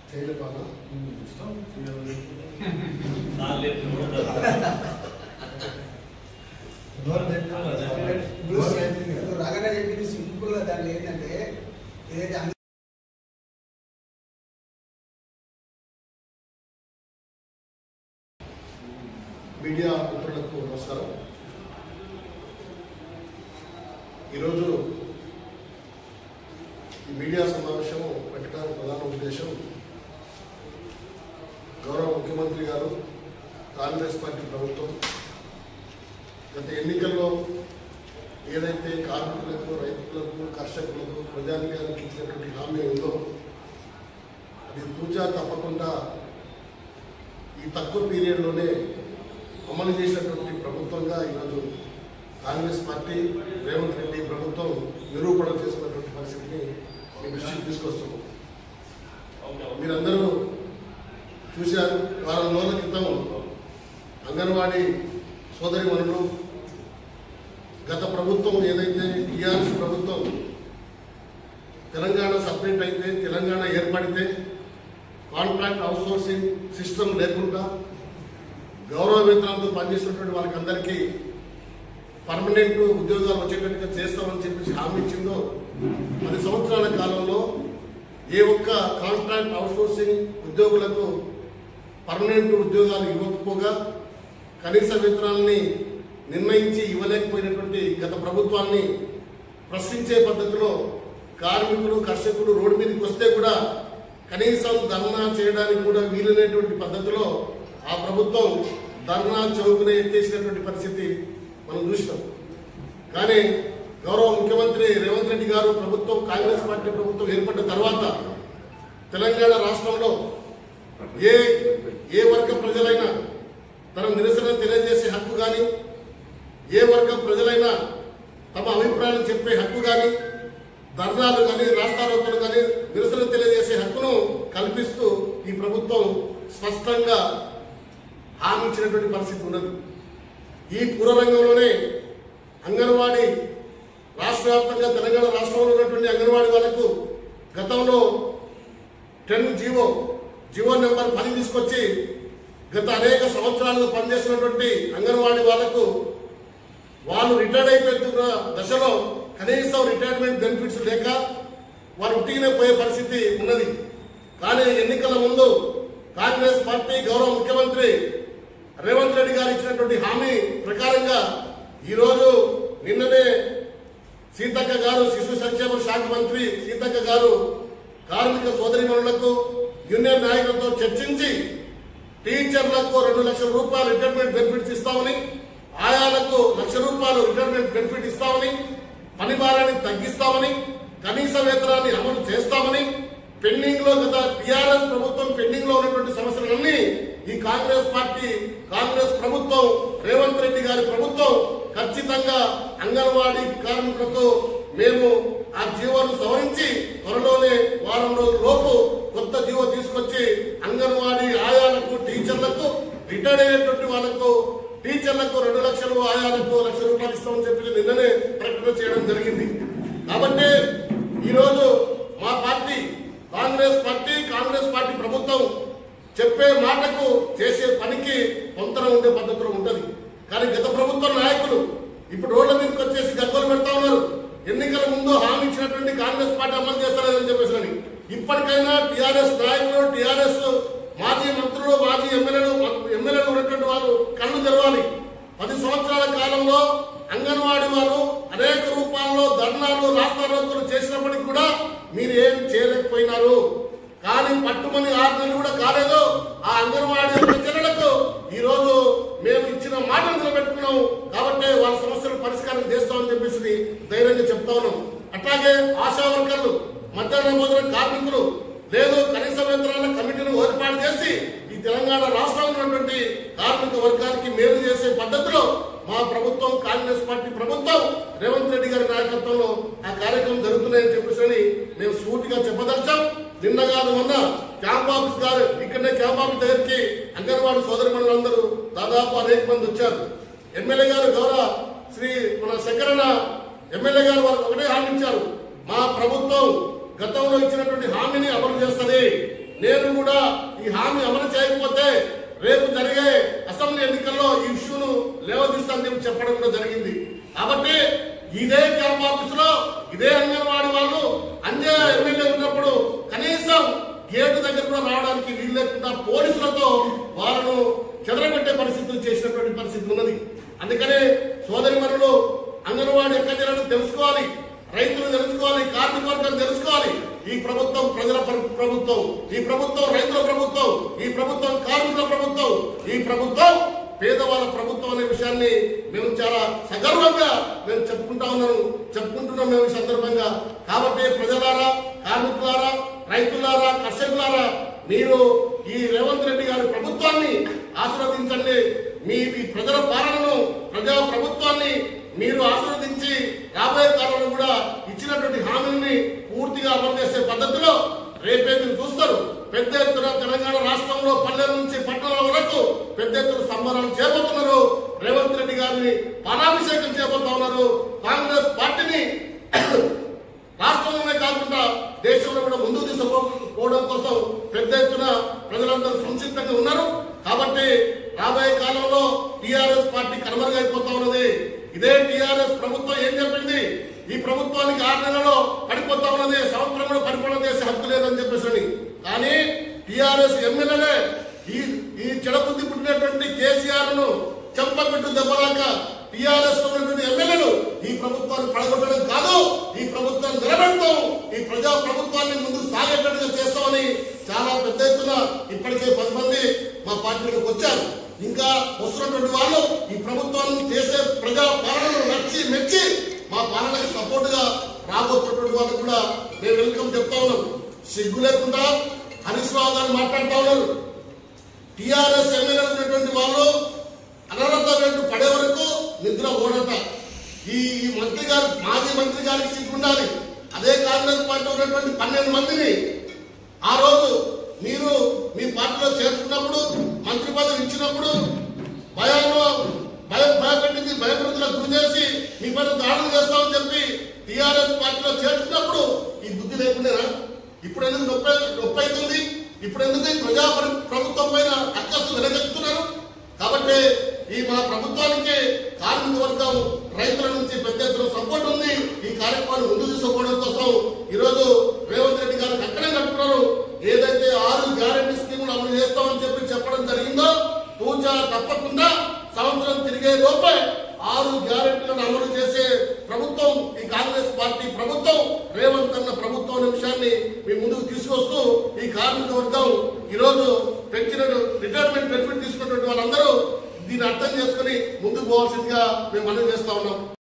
రాగానే చెప్పింది సింపుల్ గా దాంట్లో ఏంటంటే ఏదైతే మీడియా మిత్రులకు నమస్కారం. ఈరోజు ఈ మీడియా సమావేశం పెట్టడానికి ప్రధాన ఉద్దేశం గౌరవ ముఖ్యమంత్రి గారు కాంగ్రెస్ పార్టీ ప్రభుత్వం గత ఎన్నికల్లో ఏదైతే కార్మికులకు, రైతులకు, కర్షకులకు, ప్రజానికానికి ఇచ్చినటువంటి హామీ ఉందో అది తూచా తప్పకుండా ఈ తక్కువ పీరియడ్లోనే అమలు చేసినటువంటి ప్రభుత్వంగా ఈరోజు కాంగ్రెస్ పార్టీ, రేవంత్ రెడ్డి ప్రభుత్వం నిరూపణ చేసుకున్నటువంటి పరిస్థితిని మీ దృష్టికి తీసుకొస్తున్నాం. మీరందరూ చూశారు, వారం రోజుల క్రితం అంగన్వాడీ సోదరిమణులు గత ప్రభుత్వం ఏదైతే టీఆర్ఎస్ ప్రభుత్వం తెలంగాణ సపరేట్ అయితే, తెలంగాణ ఏర్పడితే కాంట్రాక్ట్ అవుట్సోర్సింగ్ సిస్టమ్ లేకుండా గౌరవ వేతనాలతో పనిచేసినటువంటి వాళ్ళకందరికీ పర్మనెంట్ ఉద్యోగాలు వచ్చేటట్టుగా చేస్తామని చెప్పేసి హామీ ఇచ్చిందో 10 సంవత్సరాల కాలంలో ఏ ఒక్క కాంట్రాక్ట్ అవుట్సోర్సింగ్ ఉద్యోగులకు పర్మనెంట్ ఉద్యోగాలు ఇవ్వకపోగా కనీస వేతనాలని నిర్ణయించి ఇవ్వలేకపోయినటువంటి గత ప్రభుత్వాన్ని ప్రశ్నించే పద్ధతిలో కార్మికులు, కర్షకులు రోడ్డు మీదకి వస్తే కూడా కనీసం ధర్నా చేయడానికి కూడా వీలైనటువంటి పద్ధతిలో ఆ ప్రభుత్వం ధర్నా చౌకునే ఎత్తేసినటువంటి పరిస్థితి మనం చూసినాం. కానీ గౌరవ ముఖ్యమంత్రి రేవంత్ రెడ్డి గారు ప్రభుత్వం, కాంగ్రెస్ పార్టీ ప్రభుత్వం ఏర్పడిన తర్వాత తెలంగాణ రాష్ట్రంలో ఏ వర్గ ప్రజలైనా తన నిరసన తెలియజేసే హక్కు కానీ, ఏ వర్గం ప్రజలైనా తమ అభిప్రాయాలు చెప్పే హక్కు కానీ, ధర్నాలు కానీ, రాస్తారోకోలు కానీ, నిరసన తెలియజేసే హక్కును కల్పిస్తూ ఈ ప్రభుత్వం స్పష్టంగా హామీ ఇచ్చినటువంటి పరిస్థితి ఉన్నది. ఈ పూర్వరంగంలోనే అంగన్వాడీ రాష్ట్ర వ్యాప్తంగా తెలంగాణ రాష్ట్రంలో ఉన్నటువంటి అంగన్వాడీ వాళ్లకు గతంలో 10 జీవో నెంబర్ 10 తీసుకొచ్చి గత అనేక సంవత్సరాలుగా పనిచేసినటువంటి అంగన్వాడీ వాళ్లకు వాళ్ళు రిటైర్డ్ అయిపోతున్న దశలో కనీసం రిటైర్మెంట్ బెనిఫిట్స్ లేక వారు ఉట్టిగానే పోయే పరిస్థితి ఉన్నది. కానీ ఎన్నికల ముందు కాంగ్రెస్ పార్టీ, గౌరవ ముఖ్యమంత్రి రేవంత్ రెడ్డి గారు ఇచ్చినటువంటి హామీ ప్రకారంగా ఈరోజు నిన్ననే సీతక్క గారు, శిశు సంక్షేమ శాఖ మంత్రి సీతక్క గారు కార్మిక సోదరిమణులకు, యూనియన్ నాయకులతో చర్చించి టీచర్లకు 2 లక్షల రూపాయలు రిటైర్మెంట్ బెనిఫిట్స్ ఇస్తామని, ఆయాలకు 1 లక్ష రూపాయలు రిటైర్మెంట్ బెనిఫిట్ ఇస్తామని, పని భారాన్ని తగ్గిస్తామని, కనీస వేతనాన్ని అమలు చేస్తామని, పెండింగ్ లో గత టీఆర్ఎస్ ప్రభుత్వం పెండింగ్ లో ఉన్నటువంటి సమస్యలన్నీ ఈ కాంగ్రెస్ పార్టీ, కాంగ్రెస్ ప్రభుత్వం, రేవంత్ రెడ్డి గారి ప్రభుత్వం ఖచ్చితంగా అంగన్వాడీ కార్మికులకు మేము ఆ జీవోను సవరించి త్వరలోనే వారం రోజుల లోపు కొత్త జీవో తీసుకొచ్చి అంగన్వాడీ ఆయాలకు, టీచర్లకు, రిటైర్డ్ అయినటువంటి వాళ్లకు టీచర్లకు 2 లక్షలు, ఆయాలకు 1 లక్ష రూపాయలు ఇస్తామని చెప్పి నిన్ననే ప్రకటన చేయడం జరిగింది. కాబట్టి ఈరోజు మా పార్టీ, కాంగ్రెస్ పార్టీ ప్రభుత్వం చెప్పే మాటకు చేసే పనికి పొంతన ఉండే పద్ధతిలో ఉంటుంది. కానీ గత ప్రభుత్వ నాయకులు ఇప్పుడు రోడ్ల మీదకి వచ్చేసి గగ్గోలు పెడతా ఉన్నారు. ఎన్నికల ముందు హామీ ఇచ్చినటువంటి కాంగ్రెస్ పార్టీ అమలు చేస్తారని చెప్పేసి ఇప్పటికైనా టీఆర్ఎస్ నాయకులు, టీఆర్ఎస్ మాజీ మంత్రులు, మాజీ ఎమ్మెల్యేలు ఉన్నటువంటి వారు కళ్ళు తెరవాలి. 10 సంవత్సరాల కాలంలో అంగన్వాడీ వారు అనేక రూపాల్లో ధర్నాలు, రాస్తారోకోలు చేసినప్పటికీ కూడా మీరు ఏమి చేయలేకపోయినారు. కానీ పట్టుమని 6 నెలలు కూడా కాలేదు. ఆ అంగన్వాడీ ప్రజలకు ఈ రోజు మేము ఇచ్చిన మాటలు నిలబెట్టుకున్నాం కాబట్టి వాళ్ళ సమస్యలు పరిష్కారం చేస్తామని చెప్పేసి ధైర్యంగా చెప్తా ఉన్నాం. అట్లాగే ఆశా వర్కర్లు, మధ్యాహ్న భోజన కార్మికులు, లేదు కనీస వేతనాల కమిటీని ఏర్పాటు చేసి ఈ తెలంగాణ రాష్ట్రంలో ఉన్నటువంటి కార్మిక వర్గానికి మేలు చేసే పద్ధతిలో మా ప్రభుత్వం, కాంగ్రెస్ పార్టీ ప్రభుత్వం, రేవంత్ రెడ్డి గారి నాయకత్వంలో ఆ కార్యక్రమం జరుగుతున్నాయని చెప్పేసి మేము సూటిగా చెప్పదలిచాం. నిన్న కాదు మొన్న క్యాంప్ ఆఫీస్ గారు ఇక్కడనే క్యాంప్ ఆఫీస్ దగ్గరికి అంగన్వాడీ సోదరిమణులందరూ దాదాపు అనేక మంది వచ్చారు. ఎమ్మెల్యే గారు, గౌరవ శ్రీ మన శంకరన్న ఎమ్మెల్యే గారు వాళ్ళకి ఒకటే హామీ ఇచ్చారు, మా ప్రభుత్వం గతంలో ఇచ్చినటువంటి హామీని అమలు చేస్తుంది. నేను కూడా ఈ హామీ అమలు చేయకపోతే రేపు జరిగే అసెంబ్లీ ఎన్నికల్లో ఈ ఇష్యూను లేవదీస్తానని చెప్పడం కూడా జరిగింది. కాబట్టి ఇదే క్యాంప్ ఆఫీస్ లో ఇదే అంగన్వాడీ వాళ్ళు అంజయ్య ఎమ్మెల్యే ఉన్నప్పుడు కనీసం గేటు దగ్గర కూడా రావడానికి వీలు లేకుండా పోలీసులతో వాళ్ళను చెదరగొట్టే పరిస్థితులు చేసినటువంటి పరిస్థితి ఉన్నది. అందుకనే సోదరిమణులు అంగన్వాడీ ఎక్కడో తెలుసుకోవాలి, రైతులు తెలుసుకోవాలి, కార్మిక వర్గం తెలుసుకోవాలి. ఈ ప్రభుత్వం ప్రజల ప్రభుత్వం, ఈ ప్రభుత్వం రైతుల ప్రభుత్వం, ఈ ప్రభుత్వం కార్మికుల ప్రభుత్వం, ఈ ప్రభుత్వం పేదవాళ్ళ ప్రభుత్వం అనే విషయాన్ని మేము చాలా సగర్వంగా మేము చెప్పుకుంటున్నాం మేము ఈ సందర్భంగా. కాబట్టి ప్రజలారా, కార్మికులారా, రైతులారా, కర్షకులారా, మీరు ఈ రేవంత్ రెడ్డి గారి ప్రభుత్వాన్ని ఆశీర్వదించండి. మీ ప్రజల పాలనను, ప్రజా ప్రభుత్వాన్ని మీరు ఆశీర్వదించి రాబోయే కాలంలో కూడా ఇచ్చినటువంటి హామీని పూర్తిగా అమలు చేసే పద్ధతిలో రేపే మీరు చూస్తారు. పెద్ద ఎత్తున తెలంగాణ రాష్ట్రంలో పల్లెల నుంచి పట్టణాల వరకు పెద్ద ఎత్తున సంబరాలు చేయబోతున్నారు. రేవంత్ రెడ్డి గారిని పాలాభిషేకం చేయబోతా ఉన్నారు. కాంగ్రెస్ పార్టీని రాష్ట్రంలోనే కాకుండా దేశంలో కూడా ముందుకు తీసుకుపోవడం కోసం పెద్ద ఎత్తున ప్రజలందరూ సంసిద్ధంగా ఉన్నారు. కాబట్టి రాబోయే కాలంలో టీఆర్ఎస్ పార్టీ కనుమరుగైపోతా ఉన్నది. ఇదే టీఆర్ఎస్ ప్రభుత్వం ఏం చెప్పింది? ఈ ప్రభుత్వానికి 6 నెలలో పడిపోతా ఉన్నది, సంవత్సరంలో పరిపాలన చేసే హక్కు లేదని చెప్పేసి. కానీ టీఆర్ఎస్ ఎమ్మెల్యేలే ఈ చెడబుద్ధి పుట్టినటువంటి కేసీఆర్ ను చెంపపెట్టు దెబ్బలాక టీఆర్ఎస్ లో ఉన్నటువంటి ఎమ్మెల్యేలు ఈ ప్రభుత్వాన్ని పడగొట్టడం కాదు, ఈ ప్రభుత్వాన్ని నిలబెడతాం, ఈ ప్రజా ప్రభుత్వాన్ని ముందుకు సాగేటట్టుగా చేస్తామని చాలా పెద్ద ఎత్తున ఇప్పటికే 10 మంది మా పార్టీలోకి వచ్చారు. ఇంకా వస్తున్నటువంటి వాళ్ళు ఈ ప్రభుత్వాన్ని చేసే ప్రజా పాలనను నచ్చి మెచ్చి మా పాలనకు సపోర్ట్ గా రాబోతున్నటువంటి వాళ్ళు కూడా మేము వెల్కమ్ చెప్తా ఉన్నాం. సిగ్గు లేకుండా హరీష్ రావు గారు మాట్లాడుతూ ఉన్నారు. టీఆర్ఎస్ ఎమ్మెల్యే ఉన్నటువంటి వాళ్ళు అనర్హత వేటు పడే వరకు నిద్ర ఓడట. ఈ మంత్రి గారు, మాజీ మంత్రి గారికి సిగ్గు ఉండాలి. అదే కాంగ్రెస్ పార్టీ ఉన్నటువంటి 12 మందిని ఆ రోజు మీరు మీ పార్టీలో చేర్చుకున్నప్పుడు, మంత్రి పదవి ఇచ్చినప్పుడు భయపెట్టింది, భయభ్రతులకు గురి చేసి మీ పైన దాడులు చేస్తామని చెప్పి టీఆర్ఎస్ పార్టీలో చేర్చుకున్నప్పుడు ఈ బుద్ధి లేకుండేనా? ఇప్పుడు ఎందుకు నొప్పి అవుతుంది? ఇప్పుడు ఎందుకు ప్రజా ప్రభుత్వం పైన అక్కస్తు వెనకెత్తుతున్నారు? కాబట్టి ఈ మా ప్రభుత్వానికి కార్మిక వర్గం, రైతుల నుంచి పెద్ద ఎత్తున సపోర్ట్ ఉంది. ఈ కార్యక్రమాన్ని ముందు తీసుకోవడం కోసం ఈరోజు రేవంత్ రెడ్డి గారు అక్కడే నడుపుతున్నారు. ఏదైతే 6 గ్యారెంటీ స్కీములు అమలు చేస్తామని చెప్పడం జరిగిందో తూచా తప్పకుండా సంవత్సరం తిరిగే లోపే 6 గ్యారెంటీలను అమలు చేసే ప్రభుత్వం ఈ కాంగ్రెస్ పార్టీ ప్రభుత్వం, రేవంత్ అన్న ప్రభుత్వం అనే విషయాన్ని మీ ముందుకు తీసుకొస్తూ ఈ కార్మిక వర్గం ఈరోజు పెంచిన రిటైర్మెంట్ బెనిఫిట్ తీసుకున్నటువంటి వాళ్ళందరూ దీన్ని అర్థం చేసుకుని ముందుకు పోవాల్సిందిగా మేము మనవి చేస్తా ఉన్నాం.